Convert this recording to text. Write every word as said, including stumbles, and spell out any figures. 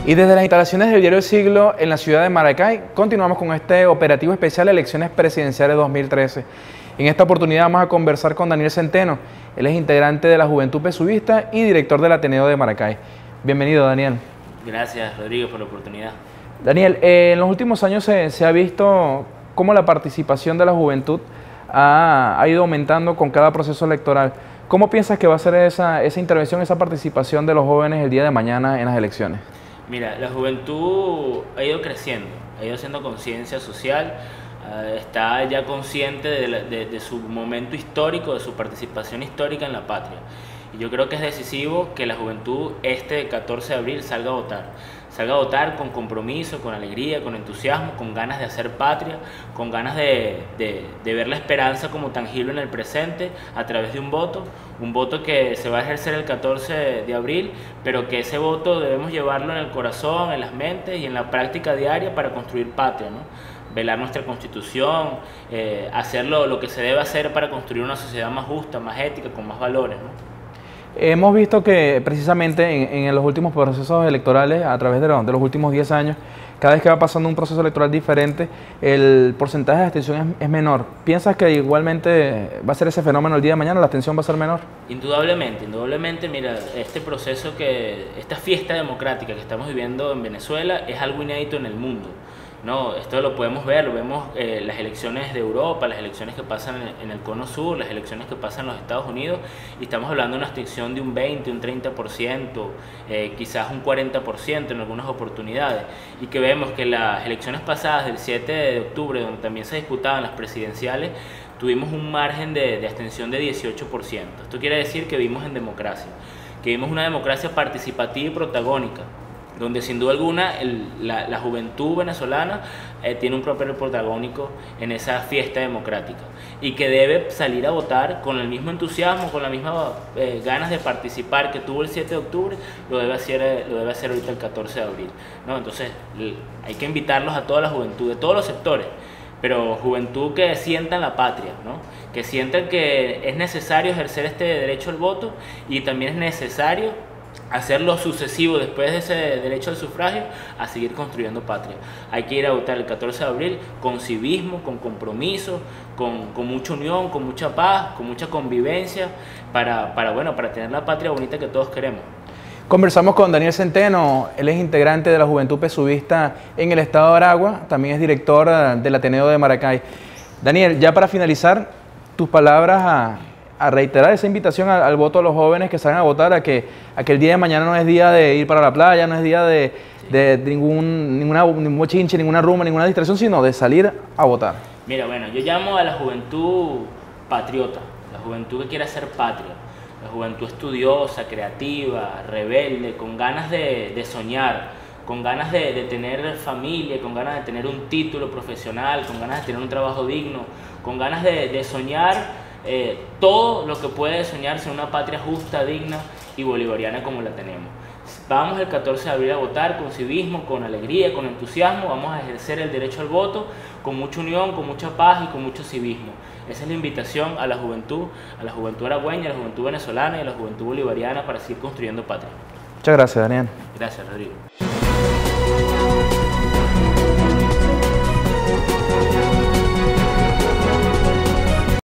Y desde las instalaciones del Diario El Siglo en la ciudad de Maracay, continuamos con este operativo especial de elecciones presidenciales dos mil trece. En esta oportunidad vamos a conversar con Daniel Centeno. Él es integrante de la Juventud Pesuvista y director del Ateneo de Maracay. Bienvenido, Daniel. Gracias, Rodrigo, por la oportunidad. Daniel, eh, en los últimos años se, se ha visto cómo la participación de la juventud ha, ha ido aumentando con cada proceso electoral. ¿Cómo piensas que va a ser esa, esa intervención, esa participación de los jóvenes el día de mañana en las elecciones? Mira, la juventud ha ido creciendo, ha ido haciendo conciencia social, uh, está ya consciente de, la, de, de su momento histórico, de su participación histórica en la patria. Y yo creo que es decisivo que la juventud este catorce de abril salga a votar. Salga a votar con compromiso, con alegría, con entusiasmo, con ganas de hacer patria, con ganas de, de, de ver la esperanza como tangible en el presente a través de un voto, un voto que se va a ejercer el catorce de abril, pero que ese voto debemos llevarlo en el corazón, en las mentes y en la práctica diaria para construir patria, ¿no? Velar nuestra constitución, eh, hacer lo, lo que se debe hacer para construir una sociedad más justa, más ética, con más valores, ¿no? Hemos visto que precisamente en, en los últimos procesos electorales, a través de, lo, de los últimos diez años, cada vez que va pasando un proceso electoral diferente, el porcentaje de abstención es, es menor. ¿Piensas que igualmente va a ser ese fenómeno el día de mañana, la abstención va a ser menor? Indudablemente, indudablemente, mira, este proceso, que esta fiesta democrática que estamos viviendo en Venezuela es algo inédito en el mundo. No, esto lo podemos ver, lo vemos eh, las elecciones de Europa, las elecciones que pasan en, en el Cono Sur, las elecciones que pasan en los Estados Unidos, y estamos hablando de una abstención de un veinte, un treinta por ciento, eh, quizás un cuarenta por ciento en algunas oportunidades, y que vemos que las elecciones pasadas del siete de octubre, donde también se disputaban las presidenciales, tuvimos un margen de, de abstención de dieciocho por ciento. Esto quiere decir que vivimos en democracia, que vivimos una democracia participativa y protagónica, donde sin duda alguna el, la, la juventud venezolana eh, tiene un papel protagónico en esa fiesta democrática y que debe salir a votar con el mismo entusiasmo, con las mismas eh, ganas de participar que tuvo el siete de octubre, lo debe hacer, eh, lo debe hacer ahorita el catorce de abril, ¿no? Entonces hay que invitarlos a toda la juventud, de todos los sectores, pero juventud que sientan la patria, ¿no? Que sientan que es necesario ejercer este derecho al voto y también es necesario hacer lo sucesivo después de ese derecho al sufragio, a seguir construyendo patria. Hay que ir a votar el catorce de abril con civismo, con compromiso, con, con mucha unión, con mucha paz, con mucha convivencia, para, para, bueno, para tener la patria bonita que todos queremos. Conversamos con Daniel Centeno, él es integrante de la Juventud Pesuvista en el estado de Aragua, también es director del Ateneo de Maracay. Daniel, ya para finalizar, tus palabras a... a reiterar esa invitación al, al voto de los jóvenes que salgan a votar, a que, a que el día de mañana no es día de ir para la playa, no es día de, de, de ningún, ninguna, ningún chinche, ninguna rumba, ninguna distracción, sino de salir a votar. Mira, bueno, yo llamo a la juventud patriota, la juventud que quiere hacer patria, la juventud estudiosa, creativa, rebelde, con ganas de, de soñar, con ganas de, de tener familia, con ganas de tener un título profesional, con ganas de tener un trabajo digno, con ganas de, de soñar Eh, todo lo que puede soñarse en una patria justa, digna y bolivariana como la tenemos. Vamos el catorce de abril a votar con civismo, con alegría, con entusiasmo, vamos a ejercer el derecho al voto con mucha unión, con mucha paz y con mucho civismo. Esa es la invitación a la juventud, a la juventud aragüeña, a la juventud venezolana y a la juventud bolivariana para seguir construyendo patria. Muchas gracias, Daniel. Gracias, Rodrigo.